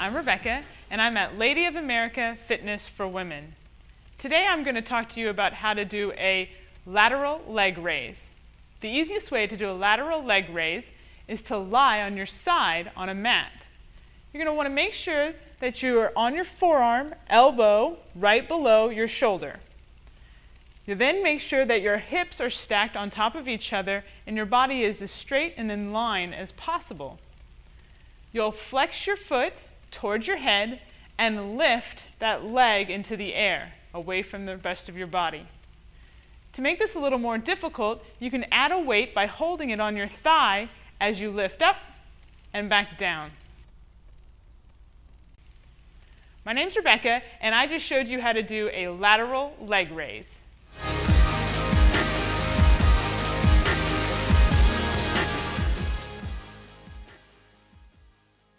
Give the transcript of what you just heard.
I'm Rebecca, and I'm at Lady of America Fitness for Women. Today I'm going to talk to you about how to do a lateral leg raise. The easiest way to do a lateral leg raise is to lie on your side on a mat. You're going to want to make sure that you are on your forearm, elbow right below your shoulder. You then make sure that your hips are stacked on top of each other and your body is as straight and in line as possible. You'll flex your foot towards your head and lift that leg into the air, away from the rest of your body. To make this a little more difficult, you can add a weight by holding it on your thigh as you lift up and back down. My name's Rebecca, and I just showed you how to do a lateral leg raise.